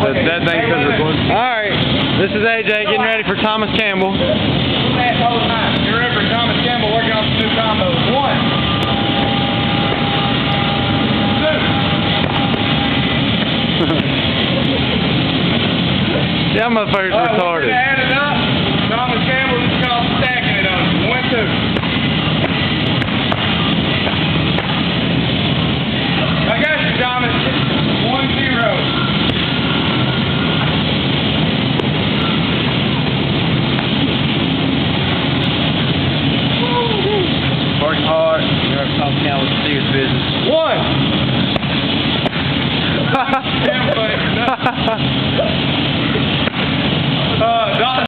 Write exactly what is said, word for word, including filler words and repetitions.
That, that thing says recording. Alright, this is A J getting ready for Thomas Campbell. You're ready for Thomas Campbell working on some new combos. One. Two. Yeah, motherfucker's uh, retarded. We're going to add it up. Thomas Campbell just called stacking it on you. One, two. I got you, Thomas. One, zero. Working hard. You're Thomas Campbell to see his business. One.